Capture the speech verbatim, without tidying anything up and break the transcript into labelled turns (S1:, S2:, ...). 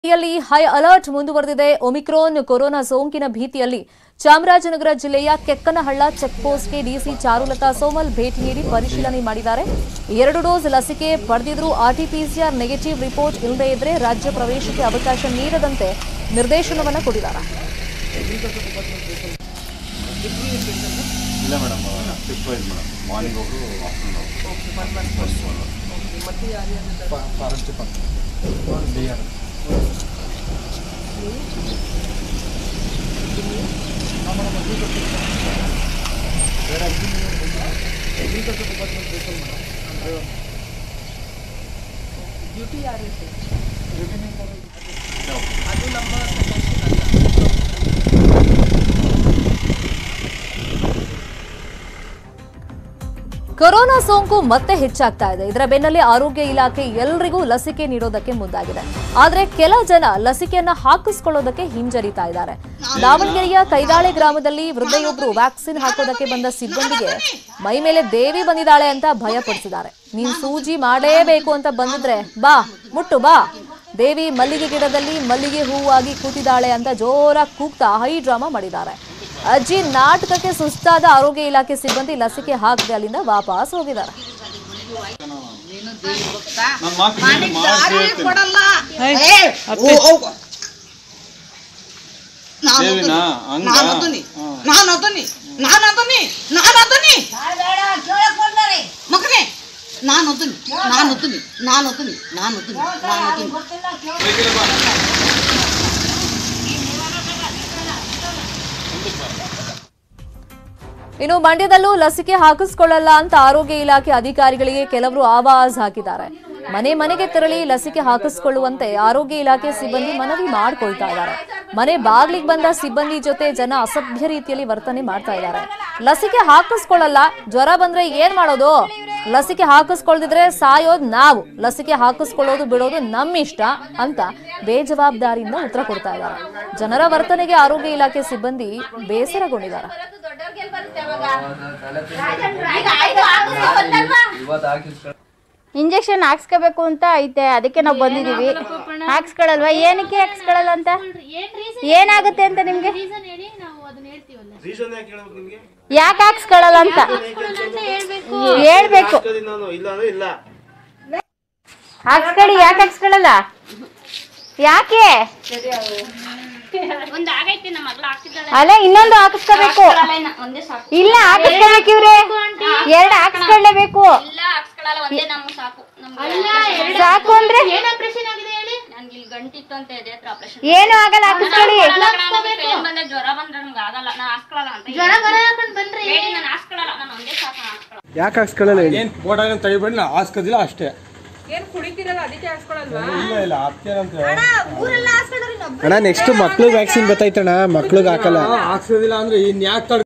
S1: ಯಲ್ಲಿ high alert ಮುಂದುವರೆದಿದೆ. Omicron corona ಸೋಂಕಿನ ಭೀತಿಯಲ್ಲಿ ಚಾಮರಾಜನಗರ ಜಿಲ್ಲೆಯ ಕೆಕ್ಕನಹಳ್ಳ ಚೆಕ್ಪೋಸ್ಟ್ಗೆ ಡಿಸಿ ಚಾರುಲತಾ ಸೋಮಲ್ ಭೇಟಿ ನೀಡಿ ಪರಿಶೀಲನೆ ಮಾಡಿದ್ದಾರೆ. ಎರಡು ಡೋಸ್ ಲಸಿಕೆ ಪಡೆದಿದ್ರೂ ಆರ್ಟಿಪಿಸಿಆರ್ ನೆಗೆಟಿವ್ ರಿಪೋರ್ಟ್ ಇಲ್ಲದೇ ಇದ್ರೆ ರಾಜ್ಯ ಪ್ರವೇಶಕ್ಕೆ ಅವಕಾಶ ನೀಡದಂತೆ ನಿರ್ದೇಶನವನ್ನು ಕೊಟ್ಟಿದ್ದಾರೆ. ಕೊರೋನಾ ಸೋಂಕು ಮತ್ತೆ ಹೆಚ್ಚಾಗ್ತಾ ಇದೆ. ಇದರ ಬೆನ್ನಲ್ಲೇ ಆರೋಗ್ಯ ಇಲಾಖೆ ಎಲ್ಲರಿಗೂ ಲಸಿಕೆ ನೀಡೋದಕ್ಕೆ ಮುಂದಾಗಿದೆ. ಆದ್ರೆ ಕೆಲ ಜನ ಲಸಿಕೆಯನ್ನ ಹಾಕಿಸಿಕೊಳ್ಳೋದಕ್ಕೆ ಹಿಂಜರಿತಾ ಇದ್ದಾರೆ. ದಾವಣಗೆರೆಯ ಕೈದಾಳೆ ಗ್ರಾಮದಲ್ಲಿ ವೃದ್ಧೆಯೊಬ್ಬರು ವ್ಯಾಕ್ಸಿನ್ ಹಾಕೋದಕ್ಕೆ ಬಂದ ಸಿಬ್ಬಂದಿಗೆ ಮೈ ಮೇಲೆ ದೇವಿ ಬಂದಿದ್ದಾಳೆ ಅಂತ ಭಯ ಪಡಿಸಿದ್ದಾರೆ. ನೀನ್ ಸೂಜಿ ಮಾಡಲೇಬೇಕು ಅಂತ ಬಂದಿದ್ರೆ ಬಾ ಮುಟ್ಟು ಬಾ, ದೇವಿ ಮಲ್ಲಿಗೆ ಗಿಡದಲ್ಲಿ ಮಲ್ಲಿಗೆ ಹೂವಾಗಿ ಕೂತಿದ್ದಾಳೆ ಅಂತ ಜೋರಾಗಿ ಕೂಗ್ತಾ ಹೈ ಡ್ರಾಮಾ ಮಾಡಿದ್ದಾರೆ. ಅಜ್ಜಿ ನಾಟಕಕ್ಕೆ ಸುಸ್ತಾದ ಆರೋಗ್ಯ ಇಲಾಖೆ ಸಿಬ್ಬಂದಿ ಲಸಿಕೆ ಹಾಕದೆ ಅಲ್ಲಿಂದ ವಾಪಸ್ ಹೋಗಿದ್ದಾರೆ. ಇನ್ನು ಮಂಡ್ಯದಲ್ಲೂ ಲಸಿಕೆ ಹಾಕಿಸಿಕೊಳ್ಳಲ್ಲ ಅಂತ ಆರೋಗ್ಯ ಇಲಾಖೆ ಅಧಿಕಾರಿಗಳಿಗೆ ಕೆಲವರು ಆವಾಜ್ ಹಾಕಿದ್ದಾರೆ. ಮನೆ ಮನೆಗೆ ತೆರಳಿ ಲಸಿಕೆ ಹಾಕಿಸಿಕೊಳ್ಳುವಂತೆ ಆರೋಗ್ಯ ಇಲಾಖೆ ಸಿಬ್ಬಂದಿ ಮನವಿ ಮಾಡಿಕೊಳ್ತಾ ಇದ್ದಾರೆ. ಮನೆ ಬಾಗ್ಲಿಗೆ ಬಂದ ಸಿಬ್ಬಂದಿ ಜೊತೆ ಜನ ಅಸಭ್ಯ ರೀತಿಯಲ್ಲಿ ವರ್ತನೆ ಮಾಡ್ತಾ ಇದ್ದಾರೆ. ಲಸಿಕೆ ಹಾಕಿಸ್ಕೊಳ್ಳಲ್ಲ, ಜ್ವರ ಬಂದ್ರೆ ಏನ್ ಮಾಡೋದು, ಲಸಿಕೆ ಹಾಕಿಸ್ಕೊಳ್ದಿದ್ರೆ ಸಾಯೋದು ನಾವು, ಲಸಿಕೆ ಹಾಕಿಸ್ಕೊಳ್ಳೋದು ಬಿಡೋದು ನಮ್ಮಿಷ್ಟ ಅಂತ ಬೇಜವಾಬ್ದಾರಿಯಿಂದ ಉತ್ತರ ಕೊಡ್ತಾ ಇದ್ದಾರೆ. ಜನರ ವರ್ತನೆಗೆ ಆರೋಗ್ಯ ಇಲಾಖೆ ಸಿಬ್ಬಂದಿ ಬೇಸರಗೊಂಡಿದ್ದಾರೆ.
S2: ಇಂಜೆಕ್ಷನ್ ಹಾಕ್ಸ್ಕೋಬೇಕು ಅಂತ ಐತೆ, ಅದಕ್ಕೆ ನಾವು ಬಂದಿದೀವಿ. ಹಾಕ್ಸ್ಕೊಳಲ್ವಾ? ಏನಕ್ಕೆ ಹಾಕ್ಸ್ಕೊಳಲ್ಲ ಅಂತ? ಏನಾಗುತ್ತೆ ಅಂತ ನಿಮ್ಗೆ? ಯಾಕೆ ಹಾಕ್ಸ್ಕೊಳಲ್ಲ ಅಂತ ಹೇಳ್ಬೇಕು. ಹಾಕ್ಸ್ಕೊಳ್ಳಿ. ಯಾಕೆ ಹಾಕ್ಸ್ಕೊಳಲ್ಲ? ಯಾಕೆ? ಅಲ್ಲ, ಇನ್ನೊಂದು ಹಾಕಿಸ್ಕೋಬೇಕು. ಇಲ್ಲ, ಹಾಕಿಸ್ಕೋಬೇಕು. ಇವ್ರೆ ಎರಡು ಹಾಕಿಸ್ಕೊಳ್ಳೇಬೇಕು. ಸಾಕು ಅಂದ್ರೆ ಏನು ಆಗಲ್ಲ, ಹಾಕಿಸ್ಕೊಳ್ಳಿ.
S3: ಯಾಕೆ ಹಾಕ್ಸ್ಕೊಳ್ಳಲ್ಲ? ಏನ್ ಫೋಟೋ ತೆಗಿಬೇಡಿ, ನಾವು ಹಾಕ್ಸೋದಿಲ್ಲ ಅಷ್ಟೇ. ಅಣ್ಣ ನೆಕ್ಸ್ಟ್ ಮಕ್ಳು ವ್ಯಾಕ್ಸಿನ್ ಬತ್ತೈತಣ್ಣ, ಮಕ್ಳಿಗೆ ಹಾಕಲ್ಲ. ಹಾಕ್ಸೋದಿಲ್ಲ ಅಂದ್ರೆ ಇನ್ ಯಾಕೆ